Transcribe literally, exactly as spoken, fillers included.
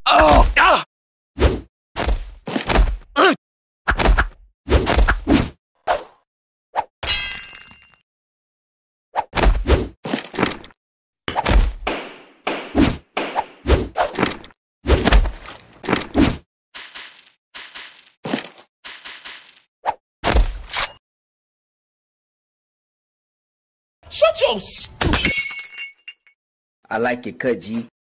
Oh! Ah! Shut your st- I like it cut, G.